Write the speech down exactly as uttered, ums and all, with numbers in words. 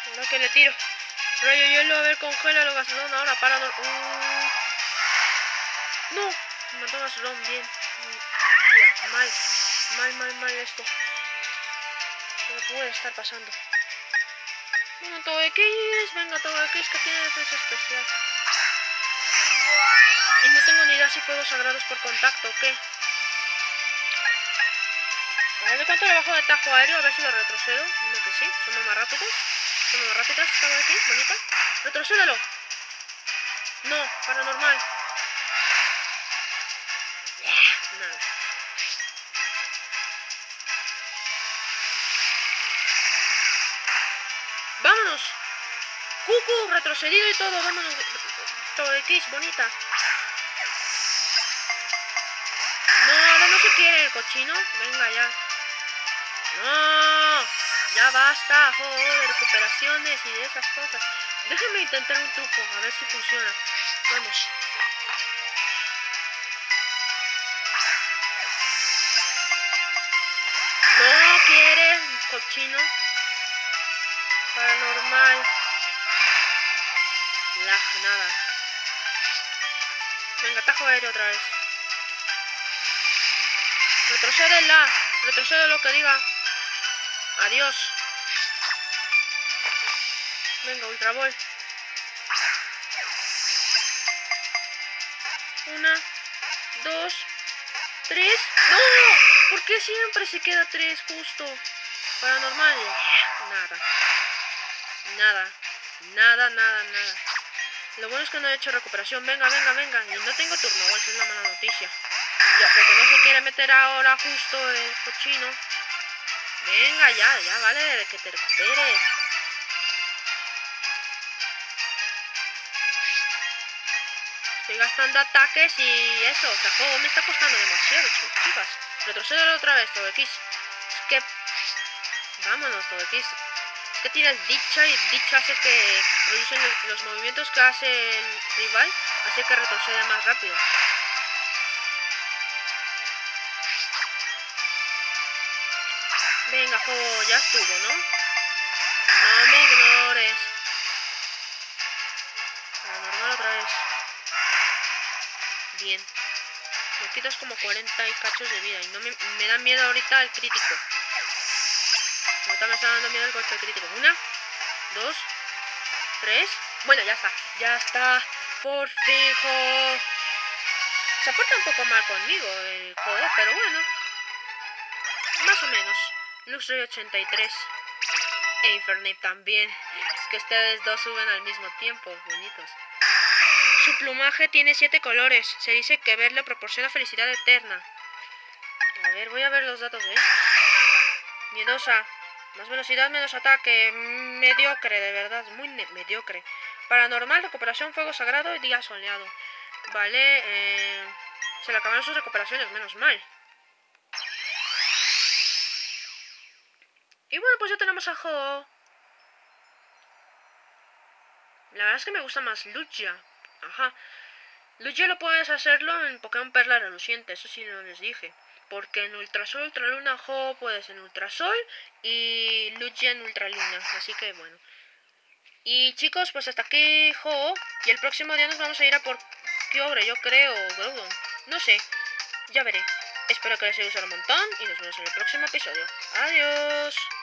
Ahora que le tiro. Rayo hielo, a ver, congela lo gasolón. Ahora para... Uh... No, me mató gasolón, bien. Bien, mal. Mal, mal, mal esto. ¿Qué me puede estar pasando? Bueno, todo X, venga, todo X que tiene defensa especial. Y no tengo ni idea si fuegos sagrados por contacto o qué. A ver de cuánto le bajo de tajo aéreo, a ver si lo retrocedo. Dime que sí, somos más rápidos. Somos más rápidas, estaba aquí, bonita. Retrocédelo. No, paranormal. Nada. ¡Vámonos! ¡Cucu! Retrocedido y todo, vámonos. Todo X, bonita. No, ahora no se quiere el cochino. Venga ya. No, ya basta, joder, de recuperaciones y de esas cosas. Déjenme intentar un truco, a ver si funciona. Vamos. No quiere, cochino. Paranormal. Lag, nada. Venga, tajo aéreo otra vez. Retrocédela. Retrocede lo que diga. Adiós. Venga, Ultra Ball. Una, dos, tres. ¡No! ¿Por qué siempre se queda tres justo? Paranormal. Nada. Nada. Nada, nada, nada. Lo bueno es que no he hecho recuperación. Venga, venga, venga. Y no tengo turno. Esa es la mala noticia. Ya, porque no se quiere meter ahora justo el cochino. Venga, ya, ya, vale, que te recuperes. Estoy gastando ataques y eso, o sea, juego me está costando demasiado, chicos, chicas. Retroceder otra vez, todo X. Es que... Vámonos, todo X. Es que tienes dicha y dicha hace que producen los, los movimientos que hace el rival, hace que retroceda más rápido. Venga, juego, ya estuvo, ¿no? No me ignores. Paranormal otra vez. Bien. Me quitas como cuarenta y cachos de vida. Y no me, me da miedo ahorita el crítico. Ahorita me está dando miedo el golpe crítico. Una, dos, tres. Bueno, ya está. Ya está. Por fijo. Se porta un poco mal conmigo el juego, pero bueno. Más o menos. Luxray ochenta y tres. E Infernape también. Es que ustedes dos suben al mismo tiempo. Bonitos. Su plumaje tiene siete colores. Se dice que verlo proporciona felicidad eterna. A ver, voy a ver los datos de él. Miedosa. Más velocidad, menos ataque. Mediocre, de verdad. Muy mediocre. Paranormal, recuperación, fuego sagrado y día soleado. Vale, eh... se le acabaron sus recuperaciones, menos mal. Y bueno, pues ya tenemos a Ho. La verdad es que me gusta más Lugia. Ajá. Lugia lo puedes hacerlo en Pokémon Perla Reluciente, eso sí no les dije. Porque en Ultrasol, Ultraluna, Ho puedes en Ultrasol y Lugia en Ultraluna. Así que bueno. Y chicos, pues hasta aquí Ho. Y el próximo día nos vamos a ir a por Kyogre, yo creo, o Groudon. No sé, ya veré. Espero que les haya gustado un montón y nos vemos en el próximo episodio. Adiós.